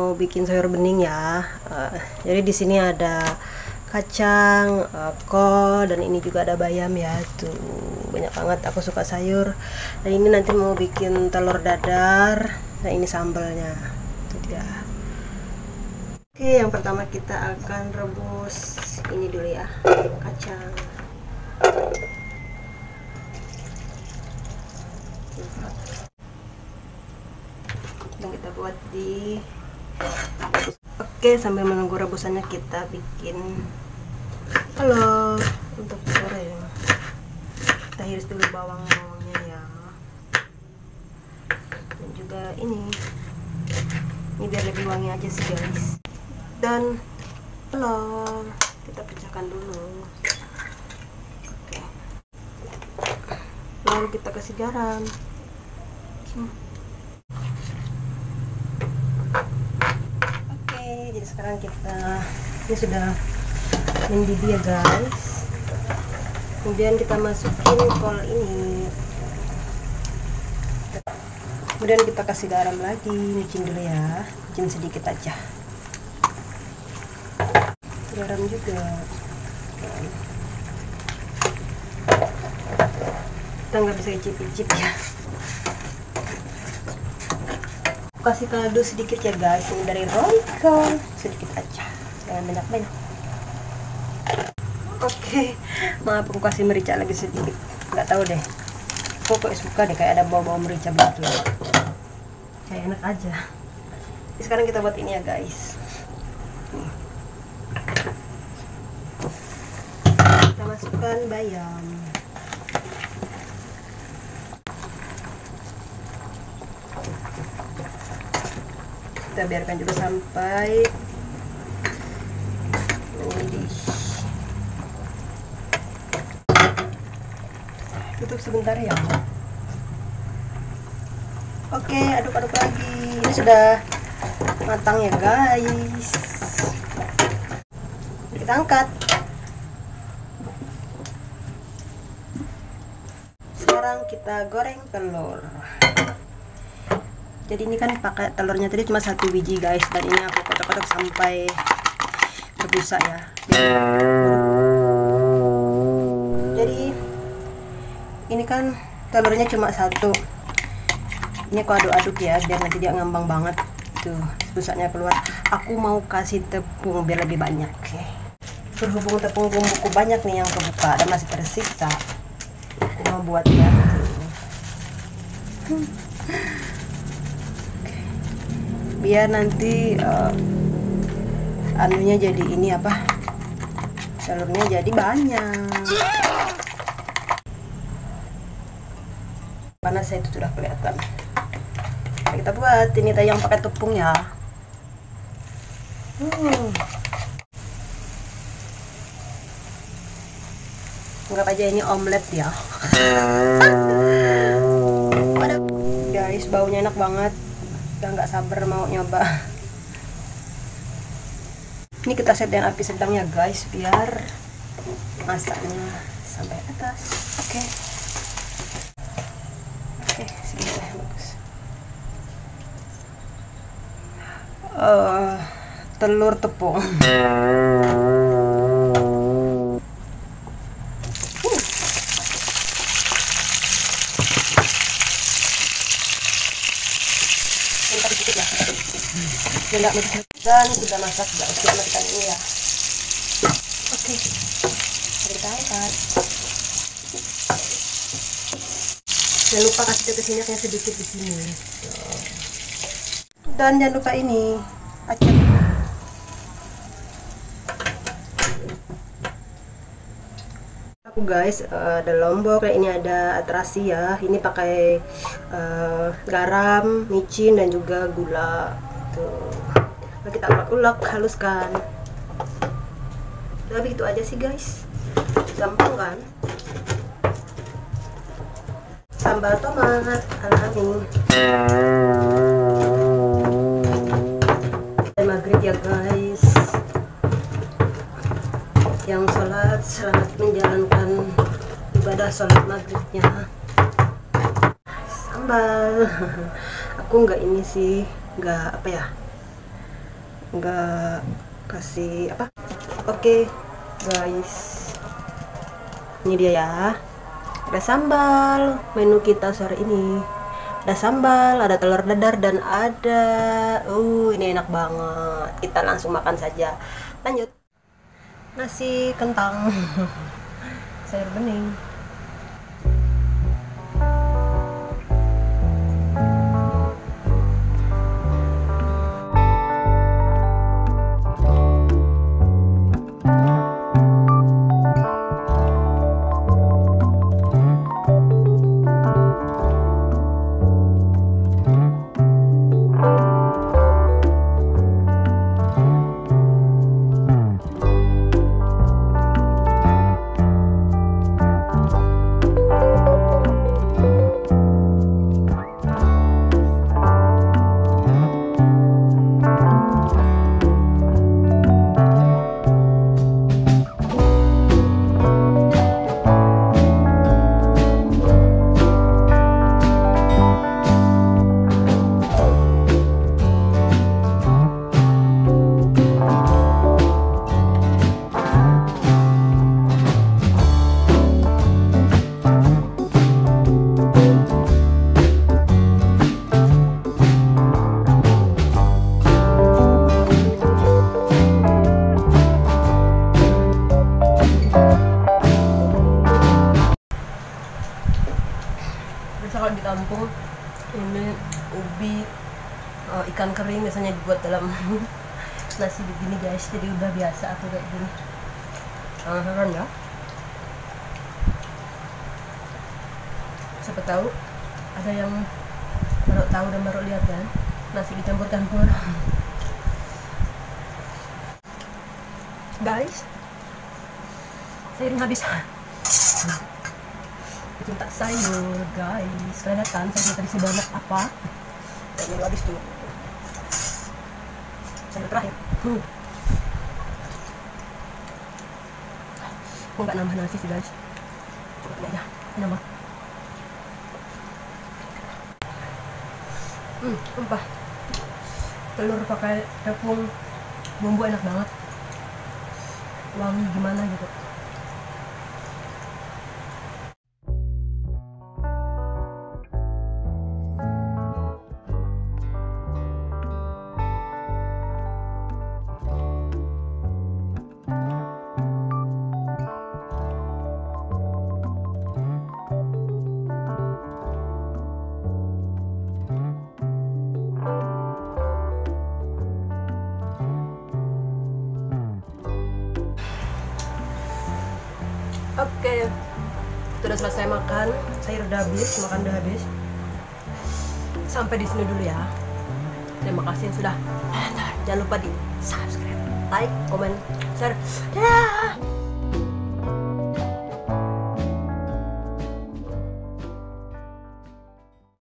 mau bikin sayur bening ya. Jadi di sini ada kacang, kol, dan ini juga ada bayam ya. Tuh banyak banget, aku suka sayur. Dan ini nanti mau bikin telur dadar. Nah ini sambalnya. Itu dia. Oke, yang pertama kita akan rebus ini dulu ya, kacang. Yang kita buat di. Oke, sambil menunggu rebusannya kita bikin telur untuk goreng. Kita iris dulu bawang-bawangnya ya, dan juga ini biar lebih wangi aja sih guys. Dan telur kita pecahkan dulu. Oke, lalu kita kasih garam. Jadi sekarang ini sudah mendidih ya guys. Kemudian kita masukin kol ini. Kemudian kita kasih garam lagi, micin dulu ya, micin sedikit aja. Garam juga. Kita nggak bisa icip-icip ya. Kasih kaldu sedikit ya guys, ini dari Royco, sedikit aja, jangan banyak-banyak. Oke, maaf aku kasih merica lagi sedikit, nggak tahu deh, pokoknya suka deh kayak ada bau-bau merica begitu, kayak enak aja. Sekarang kita buat ini ya guys. Kita masukkan bayam. Kita biarkan juga sampai mendidih. Tutup sebentar ya. Oke, aduk-aduk lagi. Ini sudah matang ya guys. Kita angkat. Sekarang kita goreng telur. Jadi ini kan pakai telurnya tadi cuma 1 biji guys, dan ini aku kotak-kotak sampai berbusa ya. Jadi ini kan telurnya cuma 1. Ini aku aduk-aduk ya biar nanti dia ngambang banget tuh busanya keluar. Aku mau kasih tepung biar lebih banyak. Oke. Berhubung tepung bumbuku banyak nih yang kebuka dan masih tersisa, aku mau buat ya. Biar nanti anunya jadi ini apa, telurnya jadi banyak. Panasnya itu sudah kelihatan. Kita buat ini tadi yang pakai tepung ya. Anggap aja ini omelet ya. Guys, baunya enak banget. Udah nggak sabar mau nyoba. Ini kita set dengan api sedang ya guys, biar masaknya sampai atas. Oke, segini bagus. Telur tepung. Tidak dan sudah masak guys, kita makan ini ya. Oke, kita angkat. Jangan lupa kasih tetes minyaknya sedikit di sini. Dan jangan lupa ini acak. Aku guys ada lombok, ini ada terasi ya. Ini pakai garam, micin, dan juga gula. Tuh. Lalu kita ulek-ulek, haluskan. Udah begitu aja sih guys, gampang kan? Sambal tomat alami. Dan maghrib ya guys. Yang sholat selamat menjalankan ibadah sholat maghribnya. Sambal. Aku nggak ini sih, nggak apa ya, nggak kasih apa. Oke guys, ini dia ya, ada sambal. Menu kita sore ini ada sambal, ada telur dadar, dan ada ini enak banget. Kita langsung makan saja. Lanjut, nasi kentang sayur bening. Biasa kalau di kampung ini ubi, ikan kering biasanya dibuat dalam nasi begini guys, jadi udah biasa aku kayak gini. Heran ya, siapa tahu ada yang baru tahu dan baru lihat kan, nasi dicampur-campur. Guys, sayurnya habis. Cinta sayur guys, kalian lihat kan sayur tadi sebanyak apa, dan ini habis tuh sayur terakhir. Aku nggak nambah nasi sih guys, coba ini aja nambah. Sumpah telur pakai tepung bumbu enak banget, wangi gimana gitu. Oke, sudah selesai makan, sayur udah habis, makan udah habis. Sampai di sini dulu ya. Terima kasih yang sudah nonton. Jangan lupa di subscribe, like, komen, share. Dadah.